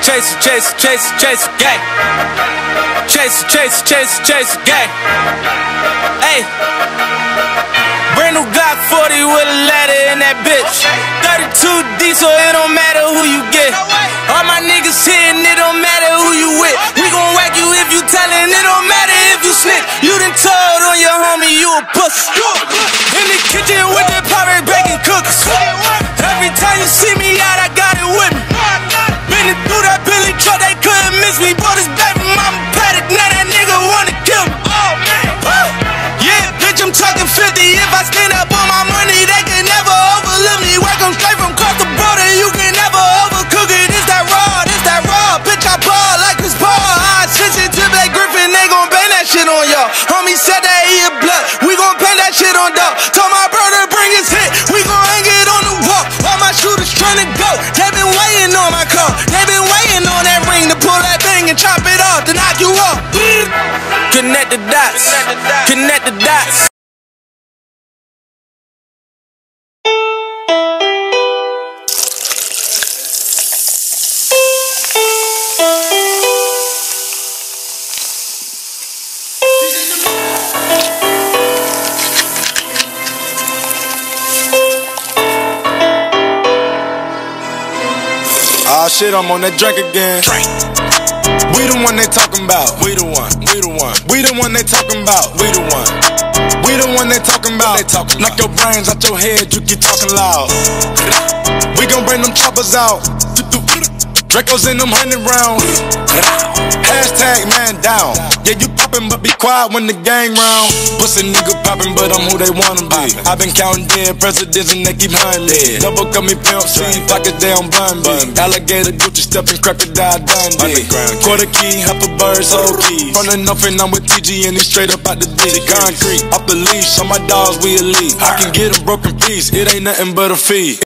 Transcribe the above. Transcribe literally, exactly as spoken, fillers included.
chase, chase, chase, chase, gang. Chase, chase, chase, chase, gang. Hey. Brand new Glock forty with a ladder in that bitch. thirty-two D, so it don't matter who you get. All my niggas hitting, it don't matter who you with. We gon' whack you if you tellin', it don't matter if you snitch. You done told on your homie, you a pussy. In the kitchen with the pirate baking cookies. Every time you see me out, I got it with me. Been through that Billy truck, they couldn't miss me. Bought his baby mama paddock, now that nigga wanna kill me. Yeah, bitch, I'm talking fifty. If I stand up on my money, they can never overlook me. Work them straight from across the border, you can never overcook it. It's that raw, it's that raw. Bitch, I ball like it's ball. I switch it to Black Griffin, they gon' bang that shit on y'all. Homie said that he a blood, we gon' bang that shit on dog. Told my brother bring his hit, we gon' hang it on the wall. All my shooters tryna go, they been waiting on my call. They been waiting on that ring to pull that thing and chop it off, to knock you off. Connect the dots, connect the dots. Ah shit, I'm on that drink again. We the one they talking about. We the one. We the one. We the one they talking about. We the one. We the one they talking about. They talking Knock about. Your brains out your head, you keep talking loud. We gon' bring them choppers out. Dracos in them hundred rounds. Hashtag man down. Yeah, you poppin', but be quiet when the gang round. Pussy nigga poppin', but I'm who they wanna be. I been counting dead presidents and they keep hunting me. Double cut me Pimp C, pockets down bun me. Alligator Gucci steppin', crocodile Dundee. Quarter key, half a bird, soul key. From the north and I'm with T G and he straight up out the D. Concrete, off the leash, on my dogs we elite. I can get a broken piece, it ain't nothing but a fee.